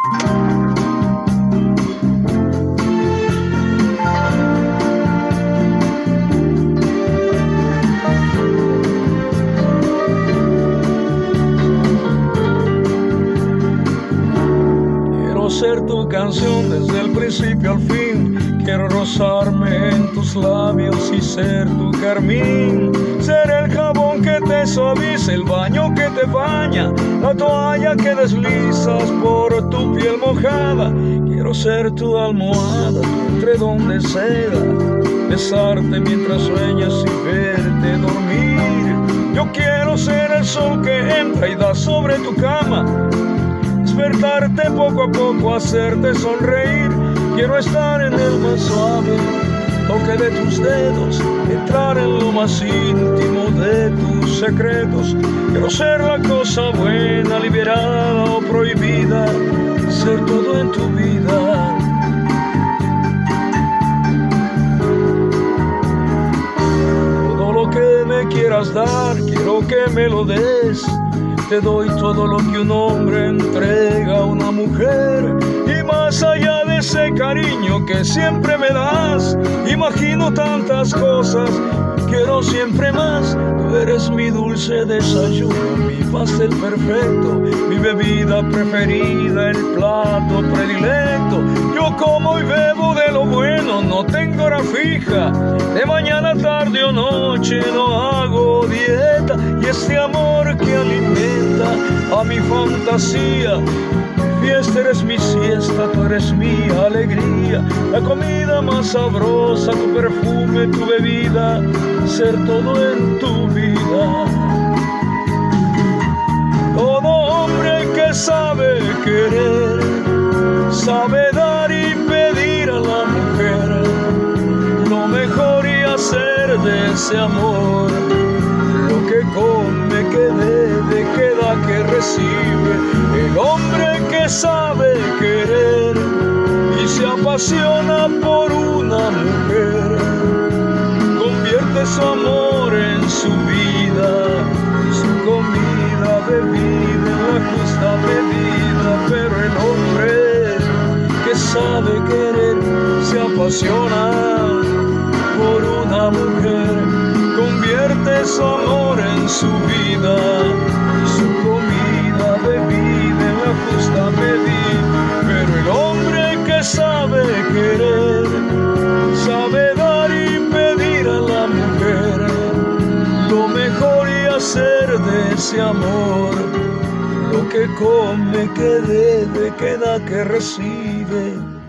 Quiero ser tu canción desde el principio al fin. Quiero rozarme en tus labios y ser tu carmín. Ser el jabón que te suaviza, el baño que te baña, la toalla que deslizas por tu piel mojada. Quiero ser tu almohada, tu edredón de seda, besarte mientras sueñas y verte dormir. Yo quiero ser el sol que entra y da sobre tu cama, despertarte poco a poco, hacerte sonreír. Quiero estar en el más suave toque de tus dedos, entrar en lo más íntimo de tus secretos. Quiero ser la cosa buena, liberada o prohibida, ser todo en tu vida. Todo lo que me quieras dar, quiero que me lo des. Te doy todo lo que un hombre entrega a una mujer, y más allá de ese cariño que siempre me das, imagino tantas cosas, quiero siempre más. Tú eres mi dulce desayuno, mi pastel perfecto, mi bebida preferida, el plato predilecto. Yo como y bebo de lo bueno, no tengo hora fija, de mañana, tarde o noche no hago dieta. Y este amor que alimenta a mi fantasía, mi fiesta eres mi siesta, tú eres mi alegría, la comida más sabrosa, tu perfume, tu bebida, ser todo en tu vida. Todo hombre que sabe querer, sabe dar y pedir a la mujer lo mejor y hacer de ese amor lo que come, que bebe, que da, que recibe. El hombre que sabe querer y se apasiona por una mujer, convierte su amor en su vida, su comida, bebida en la justa medida. Pero el hombre que sabe querer se apasiona por una mujer, convierte su amor en su vida, su comida, bebida en la justa medida. Pero el hombre que sabe querer, sabe dar y pedir a la mujer lo mejor y hacer de ese amor lo que come, que debe, que da, que recibe.